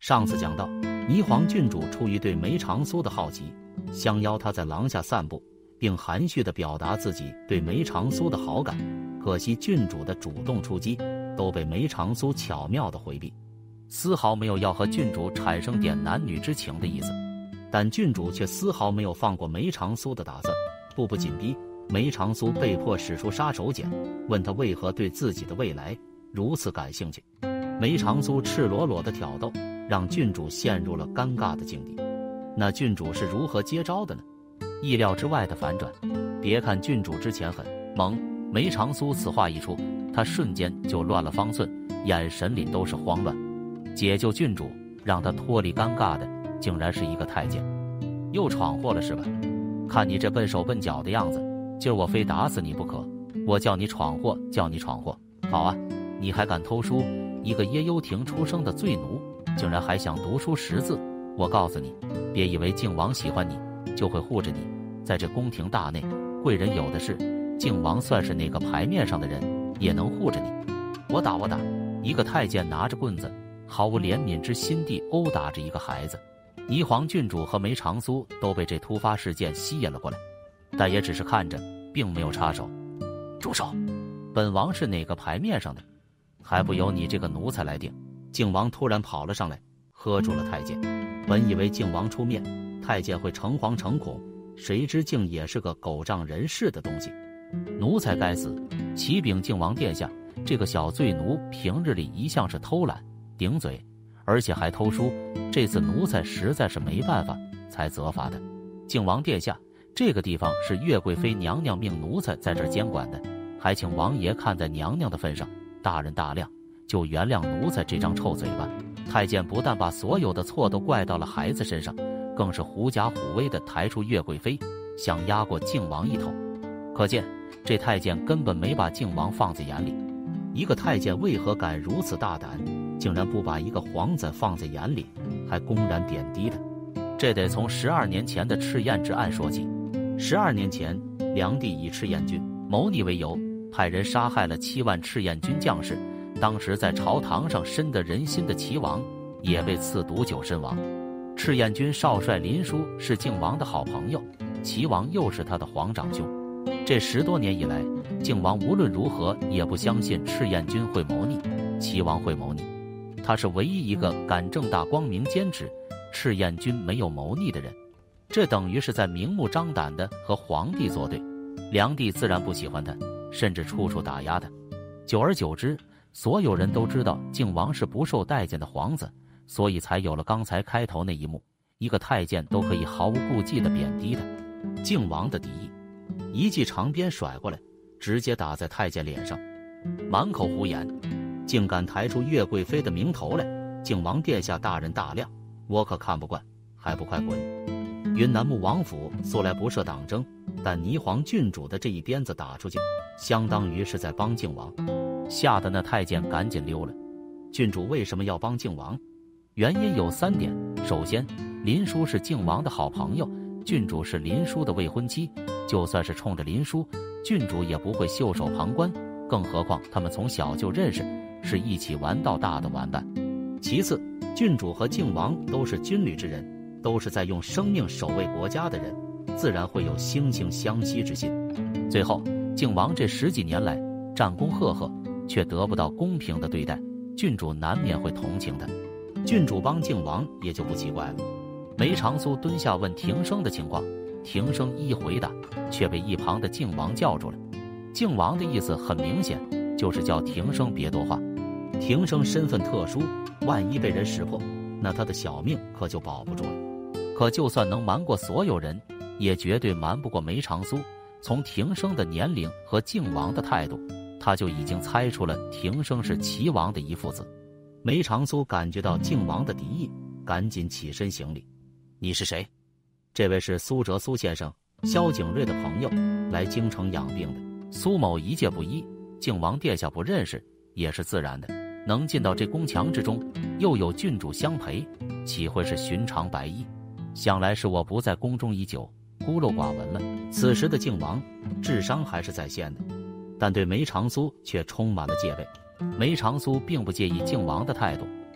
上次讲到，霓凰郡主出于对梅长苏的好奇，相邀他在廊下散步，并含蓄地表达自己对梅长苏的好感。可惜郡主的主动出击都被梅长苏巧妙地回避，丝毫没有要和郡主产生点男女之情的意思。但郡主却丝毫没有放过梅长苏的打算，步步紧逼。梅长苏被迫使出杀手锏，问他为何对自己的未来如此感兴趣。梅长苏赤裸裸的挑逗，让郡主陷入了尴尬的境地。那郡主是如何接招的呢？意料之外的反转。别看郡主之前很萌，梅长苏此话一出，他瞬间就乱了方寸，眼神里都是慌乱。解救郡主，让他脱离尴尬的，竟然是一个太监。又闯祸了是吧？看你这笨手笨脚的样子，今儿我非打死你不可！我叫你闯祸，叫你闯祸！好啊，你还敢偷书？一个耶幽亭出生的罪奴，竟然还想读书识字！我告诉你，别以为靖王喜欢你就会护着你，在这宫廷大内，贵人有的是，靖王算是哪个牌面上的人，也能护着你。我打！一个太监拿着棍子，毫无怜悯之心地殴打着一个孩子。霓凰郡主和梅长苏都被这突发事件吸引了过来，但也只是看着，并没有插手。住手！本王是哪个牌面上的，还不由你这个奴才来定。靖王突然跑了上来，喝住了太监。本以为靖王出面，太监会诚惶诚恐，谁知竟也是个狗仗人势的东西。奴才该死！启禀靖王殿下，这个小罪奴平日里一向是偷懒顶嘴，而且还偷书，这次奴才实在是没办法才责罚的。靖王殿下，这个地方是岳贵妃娘娘命奴才在这儿监管的，还请王爷看在娘娘的份上，大人大量，就原谅奴才这张臭嘴巴。太监不但把所有的错都怪到了孩子身上，更是狐假虎威地抬出岳贵妃，想压过靖王一头。可见这太监根本没把靖王放在眼里。一个太监为何敢如此大胆，竟然不把一个皇子放在眼里，还公然贬低他？这得从12年前的赤焰之案说起。12年前，梁帝以赤焰军谋逆为由，派人杀害了7万赤焰军将士。当时在朝堂上深得人心的齐王，也被赐毒酒身亡。赤焰军少帅林殊是靖王的好朋友，齐王又是他的皇长兄。这10多年以来，靖王无论如何也不相信赤焰军会谋逆，齐王会谋逆。他是唯一一个敢正大光明坚持赤焰军没有谋逆的人，这等于是在明目张胆地和皇帝作对。梁帝自然不喜欢他，甚至处处打压他。久而久之，所有人都知道靖王是不受待见的皇子，所以才有了刚才开头那一幕，一个太监都可以毫无顾忌地贬低他。靖王的敌意，一记长鞭甩过来，直接打在太监脸上，满口胡言，竟敢抬出岳贵妃的名头来！靖王殿下大人大量，我可看不惯，还不快滚！云南牧王府素来不设党争，但霓凰郡主的这一鞭子打出去，相当于是在帮靖王，吓得那太监赶紧溜了。郡主为什么要帮靖王？原因有3点。首先，林殊是靖王的好朋友，郡主是林殊的未婚妻，就算是冲着林殊，郡主也不会袖手旁观，更何况他们从小就认识，是一起玩到大的玩伴。其次，郡主和靖王都是军旅之人，都是在用生命守卫国家的人，自然会有惺惺相惜之心。最后，靖王这10几年来战功赫赫，却得不到公平的对待，郡主难免会同情他。郡主帮靖王也就不奇怪了。梅长苏蹲下问庭生的情况，庭生一回答，却被一旁的靖王叫住了。靖王的意思很明显，就是叫庭生别多话。庭生身份特殊，万一被人识破，那他的小命可就保不住了。可就算能瞒过所有人，也绝对瞒不过梅长苏。从庭生的年龄和靖王的态度，他就已经猜出了庭生是齐王的一父子。梅长苏感觉到靖王的敌意，赶紧起身行礼。你是谁？这位是苏哲苏先生，萧景睿的朋友，来京城养病的。苏某一介布衣，靖王殿下不认识也是自然的，能进到这宫墙之中，又有郡主相陪，岂会是寻常白衣？想来是我不在宫中已久，孤陋寡闻了。此时的靖王智商还是在线的，但对梅长苏却充满了戒备。梅长苏并不介意靖王的态度，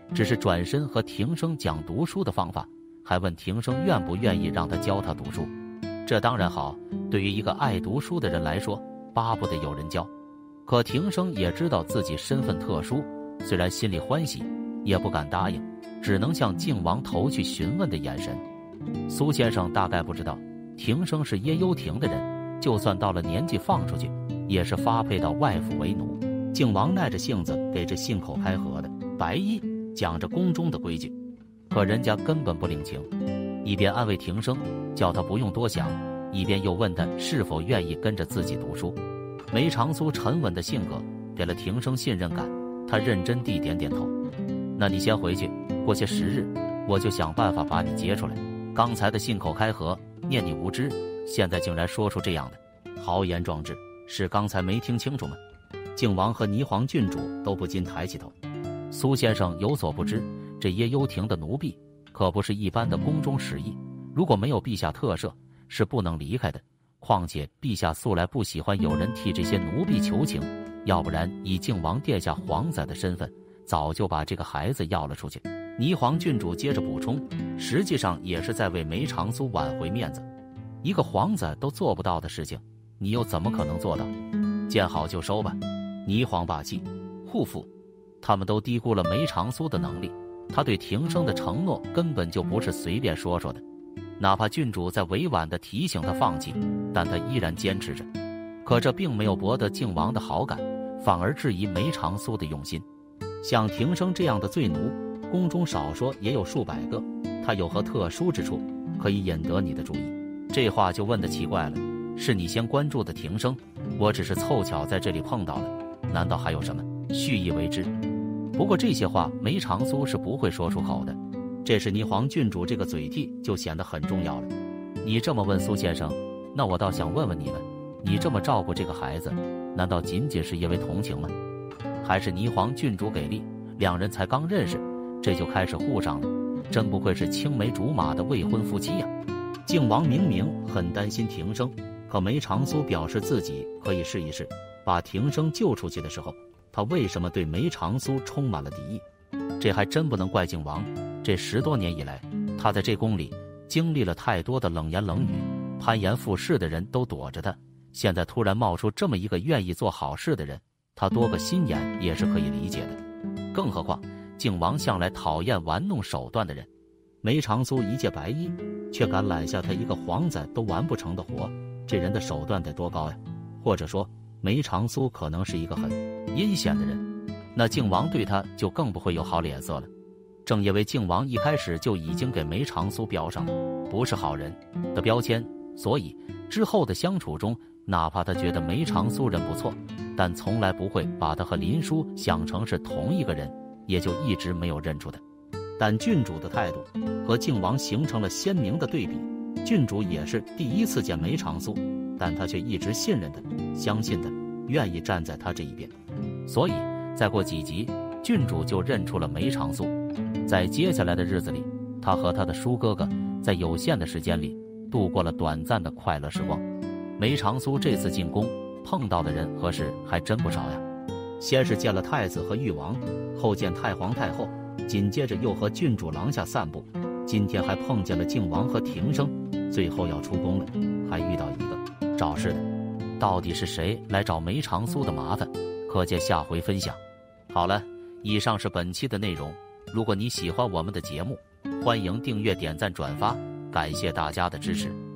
只是转身和庭生讲读书的方法，还问庭生愿不愿意让他教他读书。这当然好，对于一个爱读书的人来说，巴不得有人教。可庭生也知道自己身份特殊，虽然心里欢喜，也不敢答应，只能向靖王投去询问的眼神。苏先生大概不知道，庭生是耶幽亭的人，就算到了年纪放出去，也是发配到外府为奴。靖王耐着性子给这信口开河的白衣讲着宫中的规矩，可人家根本不领情，一边安慰庭生，叫他不用多想，一边又问他是否愿意跟着自己读书。梅长苏沉稳的性格给了庭生信任感，他认真地点点头。那你先回去，过些时日，我就想办法把你接出来。刚才的信口开河，念你无知，现在竟然说出这样的豪言壮志，是刚才没听清楚吗？靖王和霓凰郡主都不禁抬起头。苏先生有所不知，这耶幽亭的奴婢可不是一般的宫中使役，如果没有陛下特赦，是不能离开的。况且陛下素来不喜欢有人替这些奴婢求情，要不然以靖王殿下皇载的身份，早就把这个孩子要了出去。霓凰郡主接着补充，实际上也是在为梅长苏挽回面子。一个皇子都做不到的事情，你又怎么可能做到？见好就收吧。霓凰霸气，护父，他们都低估了梅长苏的能力，他对庭生的承诺根本就不是随便说说的。哪怕郡主在委婉地提醒他放弃，但他依然坚持着。可这并没有博得靖王的好感，反而质疑梅长苏的用心。像庭生这样的罪奴，宫中少说也有数百个，他有何特殊之处，可以引得你的注意？这话就问得奇怪了，是你先关注的庭生，我只是凑巧在这里碰到了，难道还有什么蓄意为之？不过这些话梅长苏是不会说出口的，这是霓凰郡主这个嘴替就显得很重要了。你这么问苏先生，那我倒想问问你们，你这么照顾这个孩子，难道仅仅是因为同情吗？还是霓凰郡主给力，两人才刚认识，这就开始互上了？真不愧是青梅竹马的未婚夫妻呀！靖王明明很担心庭生，可梅长苏表示自己可以试一试。把庭生救出去的时候，他为什么对梅长苏充满了敌意？这还真不能怪靖王，这10多年以来，他在这宫里经历了太多的冷言冷语，攀岩附势的人都躲着他，现在突然冒出这么一个愿意做好事的人，他多个心眼也是可以理解的。更何况靖王向来讨厌玩弄手段的人，梅长苏一介白衣，却敢揽下他一个皇仔都完不成的活，这人的手段得多高呀？或者说梅长苏可能是一个很阴险的人，那靖王对他就更不会有好脸色了。正因为靖王一开始就已经给梅长苏标上了不是好人的标签，所以之后的相处中，哪怕他觉得梅长苏人不错，但从来不会把他和林殊想成是同一个人，也就一直没有认出他。但郡主的态度和靖王形成了鲜明的对比，郡主也是第一次见梅长苏，但他却一直信任他，相信他，愿意站在他这一边。所以再过几集，郡主就认出了梅长苏。在接下来的日子里，他和他的叔哥哥在有限的时间里度过了短暂的快乐时光。梅长苏这次进宫碰到的人和事还真不少呀，先是见了太子和誉王，后见太皇太后，紧接着又和郡主廊下散步，今天还碰见了靖王和庭生，最后要出宫了，还遇到一个找事的。到底是谁来找梅长苏的麻烦？可见下回分享。好了，以上是本期的内容。如果你喜欢我们的节目，欢迎订阅、点赞、转发，感谢大家的支持。